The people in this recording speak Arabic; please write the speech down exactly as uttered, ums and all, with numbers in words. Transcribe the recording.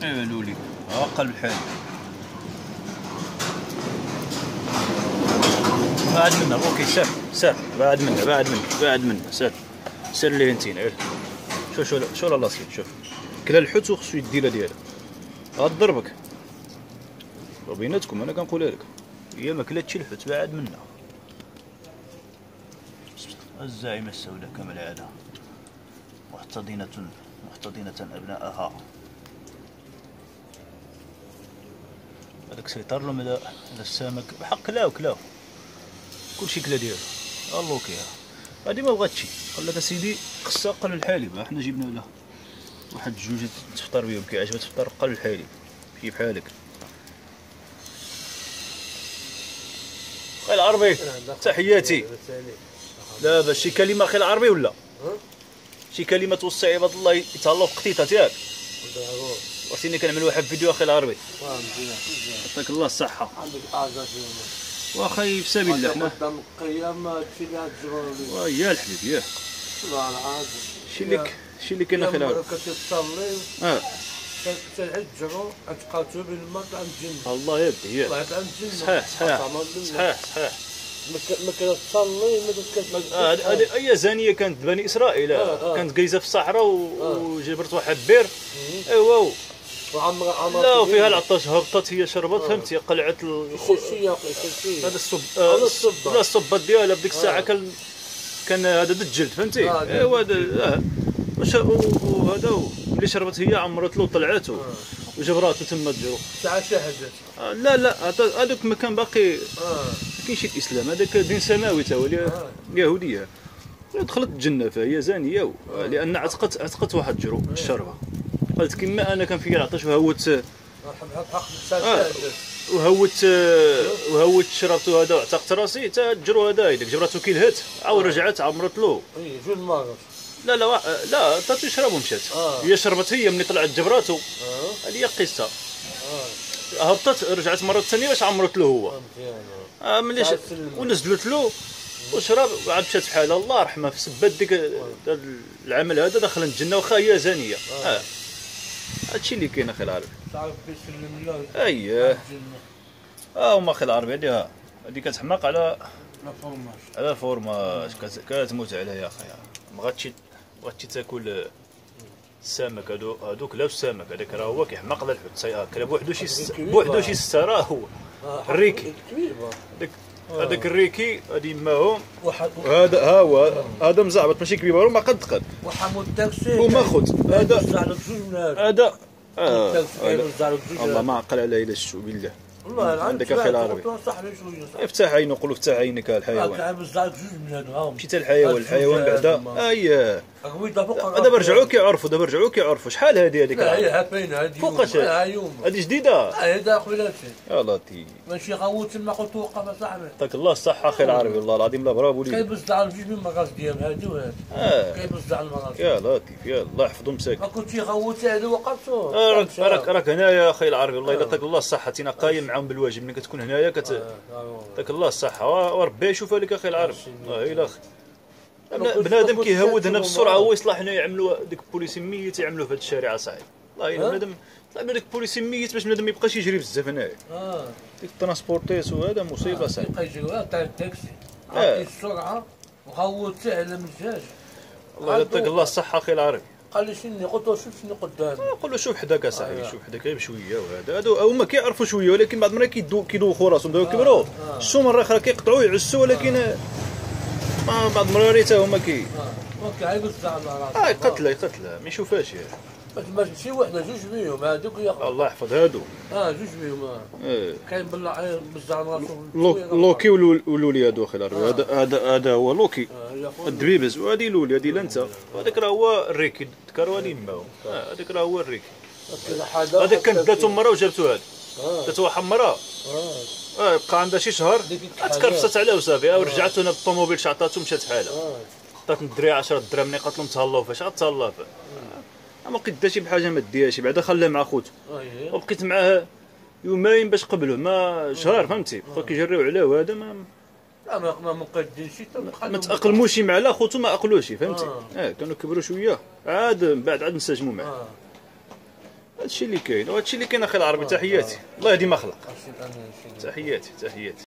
ايوا لولي ها قلب الحال. بعد منه اوكي سير سير بعد منه بعد منه بعد منه سير سير ليه انتينا. شوف شوف شوف الله سيد شوف كلا الحوت وخصو يديرها ديالها غضربك وبيناتكم. انا كنقولها لك هي ما كلاتش الحوت بعد منها. الزاعمة السوداء كما العادة محتضنة محتضنة أبناءها. هذاك سيطر لهم على السمك بحق كلاو كلاو كلشي كلا ديالو. الله كيها هادي ما بغاتشي قال لك اسيدي خصها قل الحليب. حنا جبنا لها واحد جوج تفطر بهم كيعجبها تفطر قل الحليب ماشي بحالك. خير العربي تحياتي. لا شي كلمة خير العربي ولا شي كلمة توصي عباد الله يتهلاو في قطيطة ياك. وسيني كنعمل واحد فيديو اخي العربي يعطيك الله الصحة. عندك حاجة واخا في سبيل الله حنا قدام القيامة هادشي اللي غتجبرلي. ويا الحبيب ياه والله العظيم شي اللي شي اللي كاين اخي العربي. كتصلي اه تلعب تجرو غتقاتلو بين الماء عند الجنة. الله يبدي ياه الله عند الجنة. صحيح صحيح صحيح صحيح. ما كتصلي ما كتكذب. هذه هي زانيه كانت بني اسرائيل. آه. آه. كانت جايزه في الصحراء وجبرت واحد بير. ايوا وعمر عمر لا وفيها العطاش هبطت هي شربت. آه. فهمتي قلعت الخشيه الخشيه هذا الصب آه لا الصبات ديالها بديك الساعه. آه. كان كان هذا الجلد فهمتي. آه. ايوا هذا وهذا اللي شربت هي عمرت له طلعت وجبراتو تما تجرو ساعه شهدت. آه لا لا هذاك ما كان باقي. اه ما كاينش الاسلام هذاك دين سماوي تا هو اليهوديه. دخلت الجنه فهي زانيه لان عتقت عتقت واحد جرو الشربه. قالت كما انا كان فيا العطش وهوت آه. وهوت وهوت شربتو هذا وعتقت راسي تا الجرو هذا هذيك جبراتو كي لهت عاود رجعت عمرت له. اي جوج مرات. لا لا لا عطاتو يشرب ومشات. آه. هي شربت هي ملي طلعت جبراتو. اه هذه هي قصه. اه هبطت رجعت مره ثانيه باش عمرت له هو. اه ملي ونزلت له وشرب وعاد مشات بحالها الله يرحمها في سبات ديك العمل هذا دخل الجنه واخا هي زانيه. اه, آه. هادشي اللي كاين اخي العربي. تعرف بسلم الله. اييه اه هما اخي العربي هادي هادي كتحماق على لا فورماج على الفورماج كتموت عليها يا اخي. ما غاتشي بغاتشي تاكل السمك هادو هادوك لا السمك هذاك راه هو كيحماق على الحوت كلا بوحدو شي بوحدو شي سته راه هو الريكي. داك هذاك الريكي هادي ماهم هذا ها هو هذا مزعبط ماشي كبير ما قد قد وحمود داكسي وما خذ هذا هذا اه الله ما عقل عليه الا شتو بالله. والله عندك اخي العربي افتح عينك قولوا افتح عينك الحيوان. كاع بزاف جوج من هادو مشيت الحيوان الحيوان بعدا اييه دابا رجعوا كيعرفوا دابا رجعوا كيعرفوا شحال هذه هذيك. لا هي باينه هذه فوقاش هذه جديده. هذا قبيلاتي يا لطيف ماشي غوت تما قلت وقف اصاحبي. يعطيك الله الصحه اخي العربي والله العظيم لا برافو ليك. كيبزع على جوج من المغاز ديال هذه وهذه. اه كيبزع على المغاز. يا لطيف يا الله يحفظو مساكن. ما كنتي غوت هذا وقفتو. راك راك راك هنايا اخي العربي والله يعطيك الله الصحه تينا قايم معاهم بالواجب ملي كتكون هنايا كت يعطيك الله الصحه وربي يشوفها لك اخي العربي. اه الا اخي بنادم كيهود هنا بالسرعه هو يصلح هنا يعملوا ديك البوليسي ميت يعملوا في هذه الشارع صاحبي. والله الا بنادم طلع من ديك البوليسي ميت باش بنادم ما يبقاش يجري بزاف هنايا. اه ديك الترانسبورتيس وهذا مصيبه صاحبي. يبقى يجري تاع التاكسي عطيه السرعه وغوت على مزاج. الله يعطيك الله الصحه اخي العربي. قال لي شنو قلت له شوف شنو قدامي. قول له شوف حداك اصاحبي شوف حداك غير بشويه وهذا هادو هما كيعرفوا شويه ولكن بعض المرات كيدو كيدوخوا راسهم دابا كبروا شتو مره اخرى كيقطعوا يعسوا ولكن ما بعض المرات حتى هما كي اه كيعيبوا الزعم راسهم. اه قتله قتله ما يشوفهاش باش شي وحده جوج بيهم هذوك الله يحفظ هادو. اه جوج بيهم اه كاين بالله بالزعم راسهم لوكي ولولي هادو اخي العربي. هذا هذا هذا هو لوكي الدبيبز وهذه لولي هذه لانتا وهذاك راه هو الريكي ذكروا هذه ماهم. اه هذاك راه هو الريكي. هذاك كانت داتو مره وجابتو هذا داتو حمراء. اه بقى عندها شي شهر تكرفست عليه وصافي ورجعت هنا بالطوموبيل عطاتو مشات بحالها. عطات الدري عشرة دراهم ملي قالت لهم تهلاو فاش غتهلا فيه. ما قداش بحاجه ما ديهاش بعدا خلاه مع خوتو وبقيت معاه يومين باش قبلوه ما شهر فهمتي بقاو كيجريو عليه وهذا ما لا ما ما مقادين شي ما تاقلموش مع لا خوتو ما اقلوش فهمتي. اه كانوا كبروا شويه عاد من بعد عاد انسجموا معاه. هادشي اللي كاين وهادشي اللي كاين اخي العربي. تحياتي، الله يهدي ما خلق. تحياتي تحياتي.